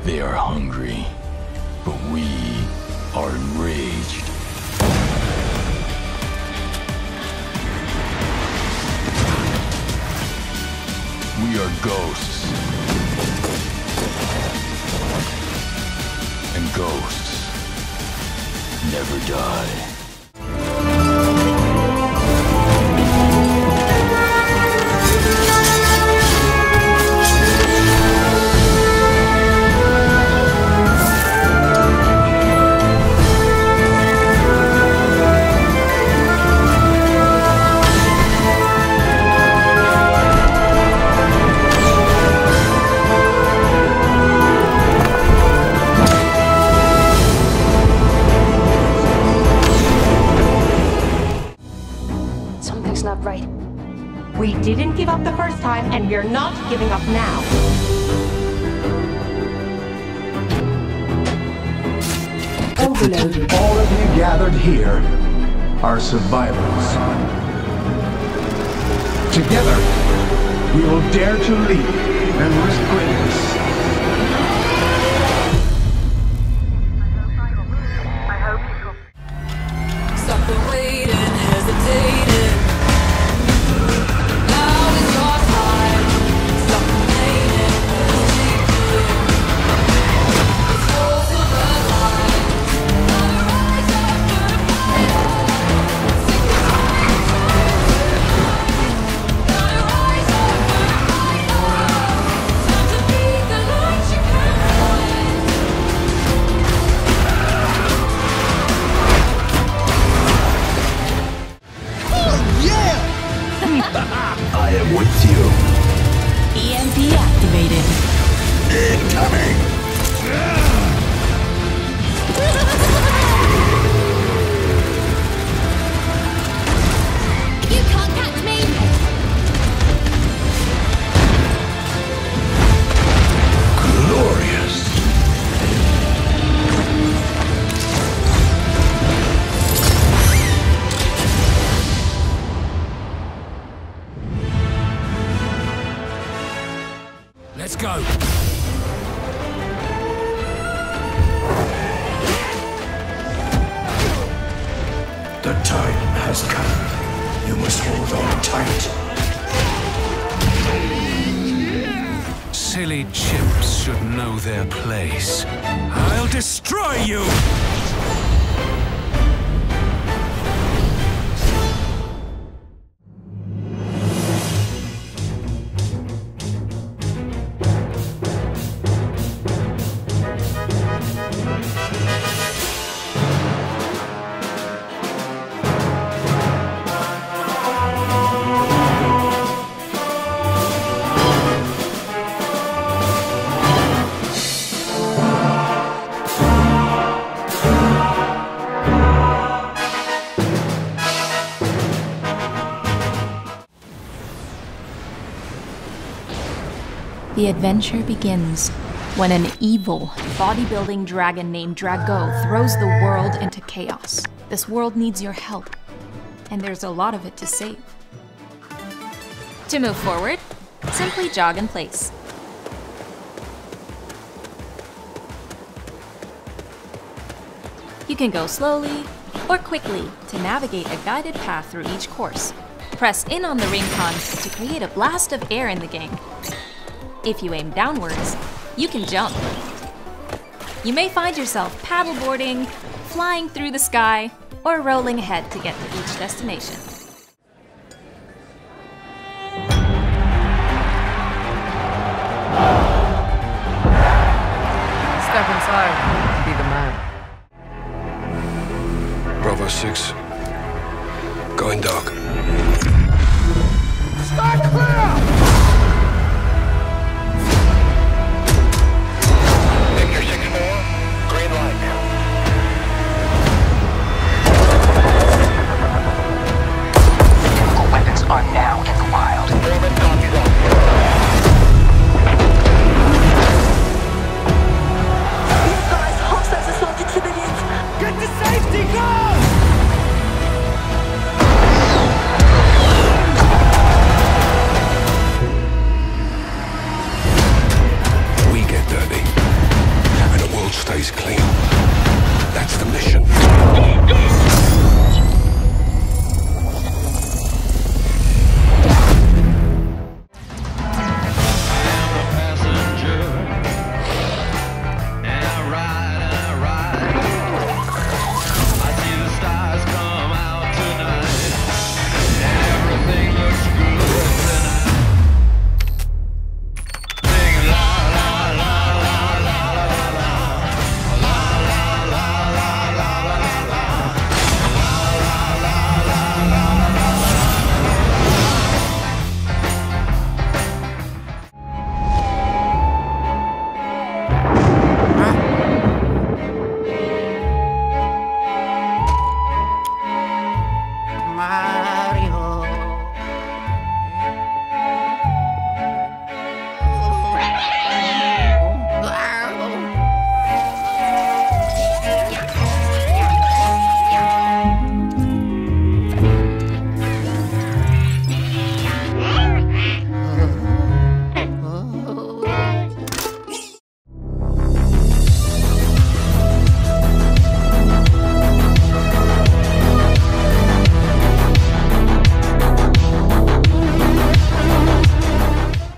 They are hungry, but we are enraged. We are ghosts. And ghosts never die. Something's not right. We didn't give up the first time, and we're not giving up now. Overload. All of you gathered here are survivors. Together, we will dare to lead and risk greatness. Stop the waiting, hesitating. Now is your time. Stop the waiting, hesitating. It's all for the light. Gotta rise up for the fire. Sing the song. Gotta rise up for the fire. Time to be the light you can find. I am with you. EMP activated. Incoming! You can't catch me! Glorious! Let's go. The time has come. You must hold on tight. Silly chimps should know their place. I'll destroy you! The adventure begins when an evil, bodybuilding dragon named Drago throws the world into chaos. This world needs your help, and there's a lot of it to save. To move forward, simply jog in place. You can go slowly or quickly to navigate a guided path through each course. Press in on the ring cons to create a blast of air in the game. If you aim downwards, you can jump. You may find yourself paddleboarding, flying through the sky, or rolling ahead to get to each destination. Step inside, be the man. Bravo 6. Going dark. Start clear!